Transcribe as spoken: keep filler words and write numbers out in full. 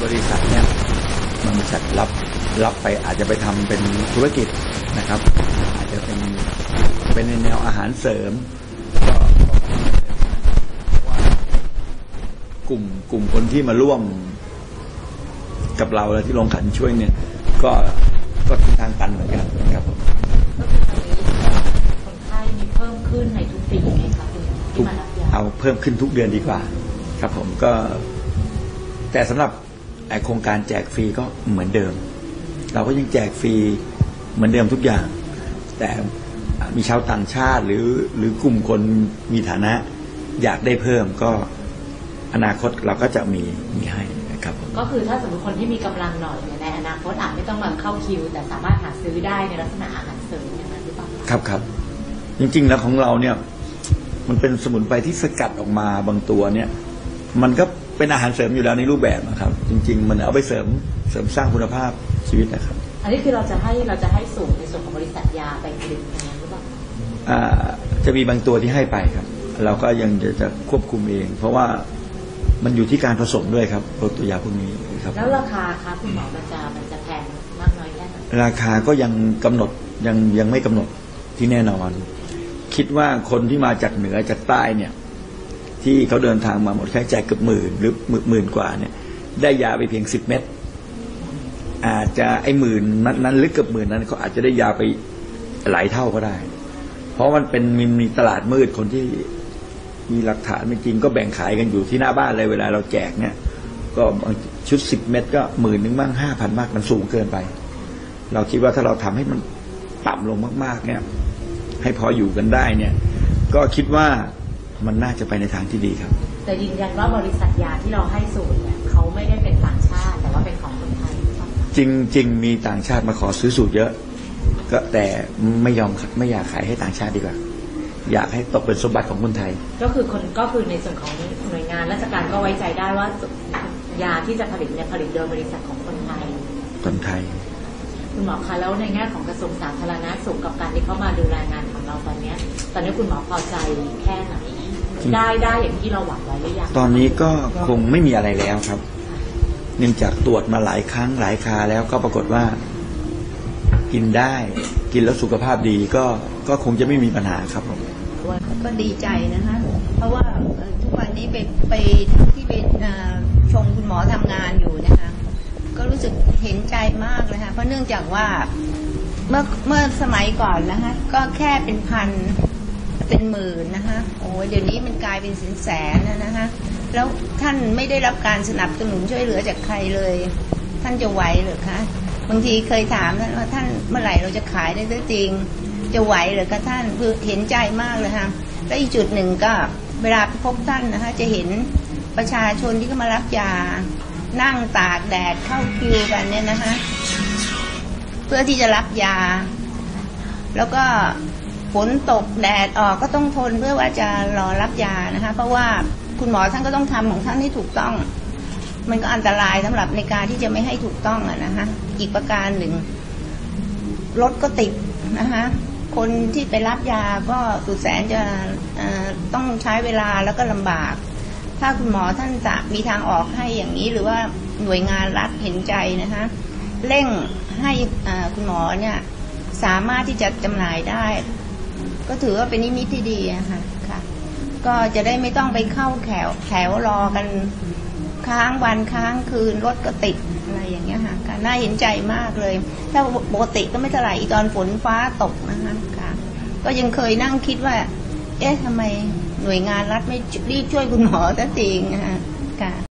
บริษัทเนี่ยบริษัทรับรับไปอาจจะไปทำเป็นธุรกิจนะครับอาจจะเป็นเป็นในแนวอาหารเสริมก็ว่ากลุ่มกลุ่มคนที่มาร่วมกับเราและที่ลงขันช่วยเนี่ยก็ก็ทิศทางตันเหมือนกันครับก็คือตอนนี้คนไข้มีเพิ่มขึ้นในทุกปีไหมคะที่มารับยาเอาเพิ่มขึ้นทุกเดือนดีกว่าครับผมก็แต่สำหรับไอโครงการแจกฟรีก็เหมือนเดิมเราก็ยังแจกฟรีเหมือนเดิมทุกอย่างแต่มีชาวต่างชาติหรือหรือกลุ่มคนมีฐานะอยากได้เพิ่มก็อนาคตเราก็จะมีมีให้นะครับก็คือถ้าสมมติคนที่มีกำลังหน่อยในอนาคตอาจไม่ต้องมาเข้าคิวแต่สามารถหาซื้อได้ในลักษณะอาหารเสริมอย่างนั้นหรือเปล่าครับครับจริงๆแล้วของเราเนี่ยมันเป็นสมุนไพรที่สกัดออกมาบางตัวเนี่ยมันก็เป็นอาหารเสริมอยู่แล้วในรูปแบบนะครับจริงๆมันเอาไปเสริมเสริมสร้างคุณภาพชีวิตนะครับอันนี้คือเราจะให้เราจะให้สูงในส่วนของบริษัทยาไปผลิตอย่างนั้นหรือเปล่าอ่าจะมีบางตัวที่ให้ไปครับเราก็ยังจะจะควบคุมเองเพราะว่ามันอยู่ที่การผสมด้วยครับตัวยาพวกนี้ครับแล้วราคาครับคุณหมอมันจะมันจะแพงมากน้อยแค่ไหนราคาก็ยังกำหนดยังยังไม่กำหนดที่แน่นอนคิดว่าคนที่มาจากเหนือจากใต้เนี่ยที่เขาเดินทางมาหมดค่าใช้จ่ายเกือบหมื่นหรือหมื่นกว่าเนี่ยได้ยาไปเพียงสิบเม็ดอาจจะไอ้หมื่นนั้นหรือเกือบหมื่นนั้นเขาอาจจะได้ยาไปหลายเท่าก็ได้เพราะมันเป็นมีตลาดมืดคนที่มีหลักฐานไม่จริงก็แบ่งขายกันอยู่ที่หน้าบ้านเลยเวลาเราแจกเนี่ยก็ชุดสิบเม็ดก็หมื่นหนึ่งบ้างห้าพันบ้างมันสูงเกินไปเราคิดว่าถ้าเราทำให้มันต่ำลงมากๆเนี่ยให้พออยู่กันได้เนี่ยก็คิดว่ามันน่าจะไปในทางที่ดีครับแต่ยืนยันว่าบริษัทยาที่เราให้สูตรเนี่ยเขาไม่ได้เป็นต่างชาติแต่ว่าเป็นของคนไทยจริงจริงมีต่างชาติมาขอซื้อสูตรเยอะก็แต่ไม่ยอมไม่อยากขายให้ต่างชาติดีกว่าอยากให้ตกเป็นสมบัติของคนไทยก็คือคนก็คือในส่วนของหน่วยงานราชการก็ไว้ใจได้ว่ายาที่จะผลิตเนี่ยผลิตโดยบริษัทของคนไทยคนไทยคุณหมอคะแล้วในแง่ของกระทรวงสาธารณสุขกับการที่เขามาดูแลงานของเราตอนนี้ตอนนี้คุณหมอพอใจแค่ไหนได้ได้อย่างที่เราหวังไว้หรือยังตอนนี้ก็คงไม่มีอะไรแล้วครับเนื่องจากตรวจมาหลายครั้งหลายคราแล้วก็ปรากฏว่ากินได้กินแล้วสุขภาพดีก็ก็คงจะไม่มีปัญหาครับผมก็ดีใจนะคะเพราะว่าทุกวันนี้ไปไปที่ไปชมคุณหมอทำงานอยู่นะคะก็รู้สึกเห็นใจมากเลยค่ะเพราะเนื่องจากว่าเมื่อเมื่อสมัยก่อนนะคะก็แค่เป็นพันเป็นหมื่นนะคะโอ้เดี๋ยวนี้มันกลายเป็นแสนแสนนะคะแล้วท่านไม่ได้รับการสนับสนุนช่วยเหลือจากใครเลยท่านจะไหวหรือคะบางทีเคยถามท่านว่าท่านเมื่อไหร่เราจะขายได้จริงจะไหวหรือคะท่านคือเห็นใจมากเลยค่ะและอีกจุดหนึ่งก็เวลาพบท่านนะคะจะเห็นประชาชนที่เข้ามารับยานั่งตากแดดเข้าคิวกันเนี่ยนะคะเพื่อที่จะรับยาแล้วก็ฝนตกแดดออกก็ต้องทนเพื่อว่าจะรอรับยานะคะเพราะว่าคุณหมอท่านก็ต้องทำของท่านให้ถูกต้องมันก็อันตรายสำหรับในการที่จะไม่ให้ถูกต้องอะนะคะอีกประการหนึ่งรถก็ติดนะคะคนที่ไปรับยาก็สุดแสนจะต้องใช้เวลาแล้วก็ลำบากถ้าคุณหมอท่านจะมีทางออกให้อย่างนี้หรือว่าหน่วยงานรัฐเห็นใจนะคะเร่งให้คุณหมอเนี่ยสามารถที่จะจำหน่ายได้ก็ถือว่าเป็นนิมิตที่ดีนะคะค่ะก็จะได้ไม่ต้องไปเข้าแถวแถวรอกันค้างวันค้างคืนรถก็ติดอะไรอย่างเงี้ยค่ะน่าเห็นใจมากเลยถ้าปกติก็ไม่เท่าไหร่อีตอนฝนฟ้าตกนะคะค่ะก็ยังเคยนั่งคิดว่าเอ๊ะทำไมหน่วยงานรัฐไม่รีบช่วยคุณหมอสักทีนะคะค่ะ